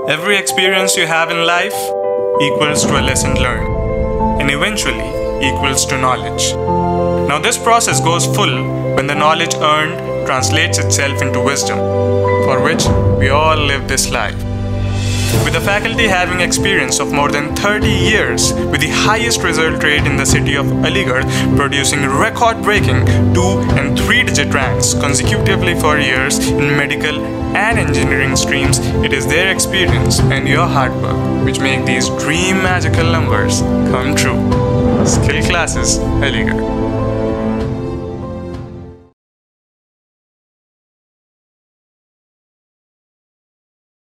Every experience you have in life equals to a lesson learned, and eventually equals to knowledge. Now, this process goes full when the knowledge earned translates itself into wisdom, for which we all live this life. With the faculty having experience of more than 30 years, with the highest result rate in the city of Aligarh, producing record-breaking 2- and 3-digit ranks consecutively for years in medical and engineering streams, it is their experience and your hard work which make these dream magical numbers come true. Skill Classes, Aligarh.